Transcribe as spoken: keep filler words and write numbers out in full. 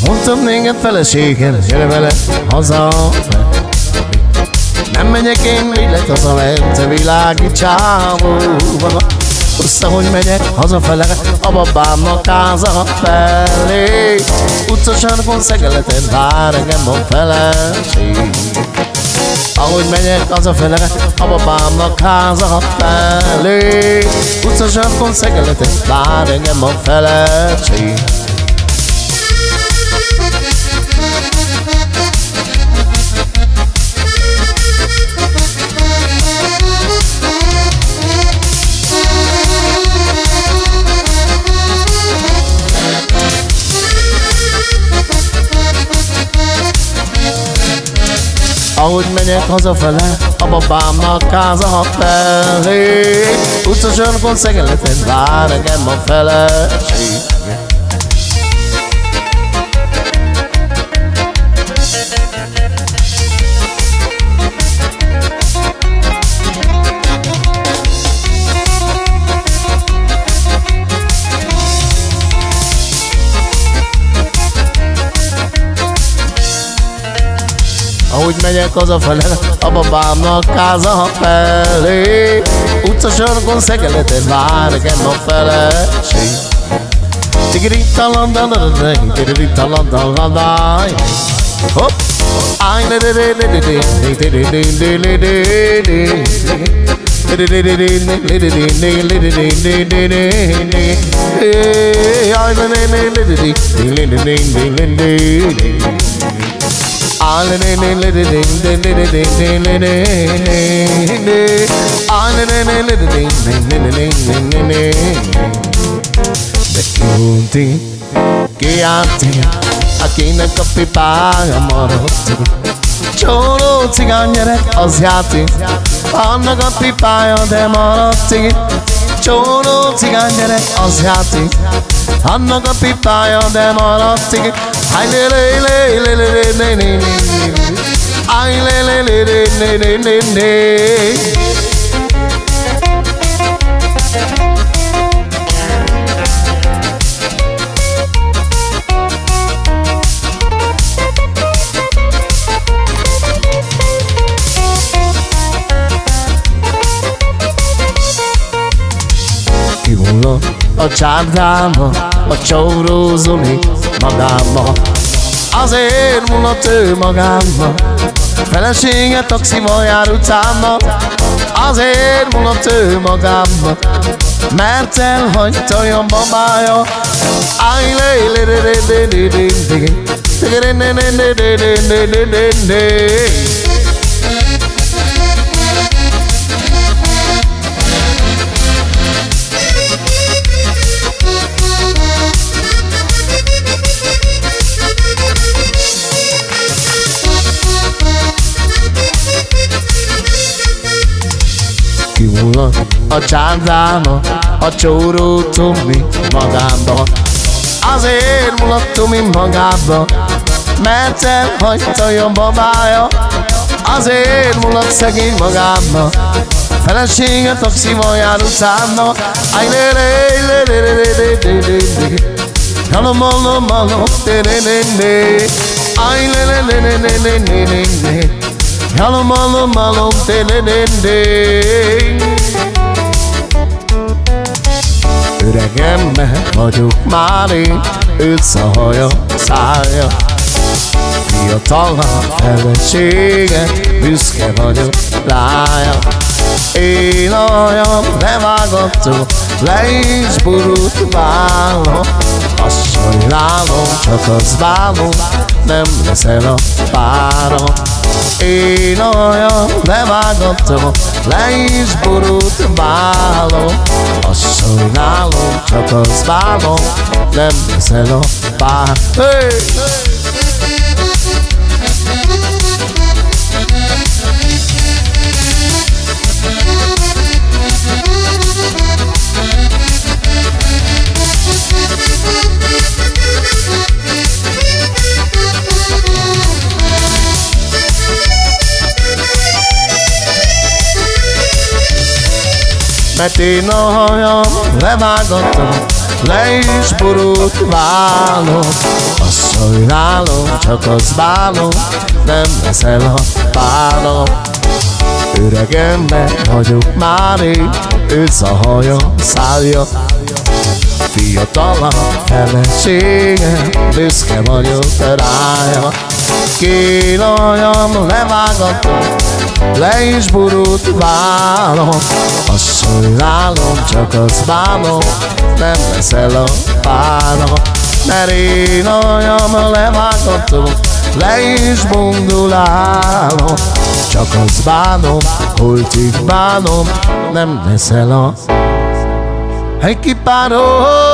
Mondtam néked feleségem, gyere vele haza. Nem megyek én, így lett az a vence világi csávóban. Össze, hogy megyek hazafele, a babámnak háza felé. Utcasarkon Szegeleten vár engem a feleség. Ahogy megyek hazafele, a babámnak háza felé. Utcasarkon Szegeleten vár engem a feleség. Ahogy megyek hazafele, a babámnak háza felé. Utcasarkon Szegeleten vár engem a feleség. Ahogy megyek hazafele, a babámnak háza felé. Utcasarkon Szegeleten vár engem a feleség. Tigiri-talandaladaday, tigiri-talandaladaday. Hopp! Áj, le-le-le-le-le-le, le-le-le-le-le-le-le. Áj, le-le-le-le-le-le-le. Ah, le le le le le le le le le le le. Ah, le le le le le le le le le le. Bekunti, kiati, akinek a pipája maradt. Csóró cigány gyerek, az játék, annak a pipája, de maradt. Csóró cigány gyerek, az játék, annak a pipája, de maradt. Ay le le le le le le le le. Ay le le le le le le le. Kihullott a csárdába, a csóró Zoli magába. Azért mulat ő magámba, felesége taxival jár utcámba. Azért mulat ő magámba, mert elhagyta a babája. Áj, le le le le le le le le le le. Kihullott a csárdába, a csóró Tomi magába. Azért mulat Tomi magába, mert elhagyta a babája. Azért mulat szegény magába, felesége taxival jár utcába. Aj le le le le le le le le le. Halom halom halom le le le le. Aj le le le le le le le le le. Halom halom halom le le le le. Öregem vagyok már én, őt szahaja, szája. Fiatal a felesége, büszke vagyok rája. Én aljam levágattam, le is borult vállom. Asszony lábom, csak az vállom, nem leszel a párom. Én aljam levágattam, le is borult vállom. Asszony nálom, csak az vállom, nem leszel a pár. Hey! Mert én a hajam levágattam, le is borult vállom. sajnálom, csak azt bánom, nem leszel a párom. Öreg ember vagyok már én, ősz a haja, szálja, fiatalabb feleségem, büszke vagyok rája. Kínajam levágatom, le is borult vállom, azt sajnálom, csak azt bánom, nem leszel a párom. Mert én ajam levágatom, le is bondulálom, csak azt bánom, holtig bánom, nem leszel a... Egy kipárom